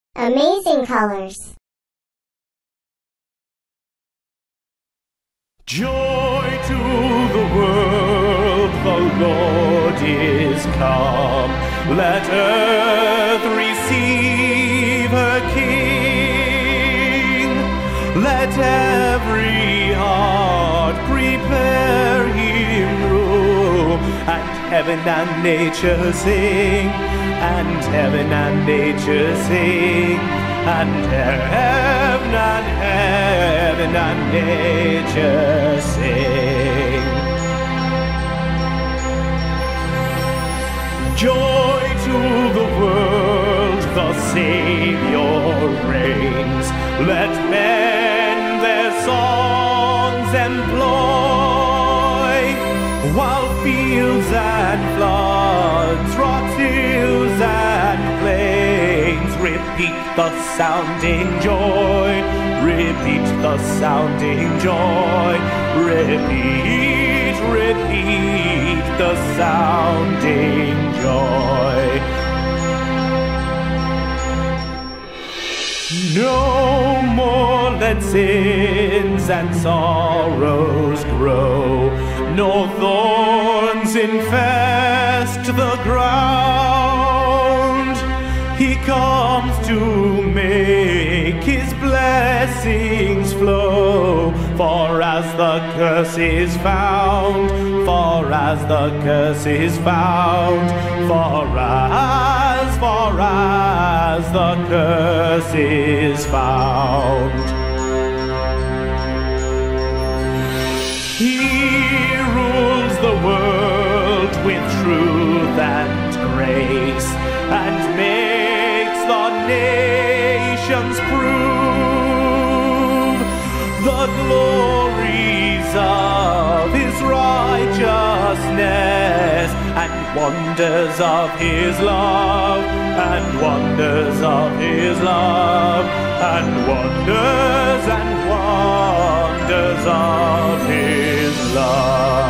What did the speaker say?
Amazing colors. Joy to the world, the Lord is come. Let earth receive her King. Let every heart prepare him room. And heaven and nature sing. And heaven and nature sing. And heaven and nature sing. Joy to the world, the Savior reigns. Let men their songs employ, while fields and floods, rocks, hills and plains repeat the sounding joy, repeat the sounding joy, repeat, repeat the sounding joy. No more let sins and sorrows grow, nor thorns infest the ground. He comes to make his blessings flow, for as the curse is found, for as the curse is found, for as the curse is found. He rules the world with truth and grace, and makes the nations prove the glories of his righteousness, and wonders of his love, and wonders of his love, and wonders of his love.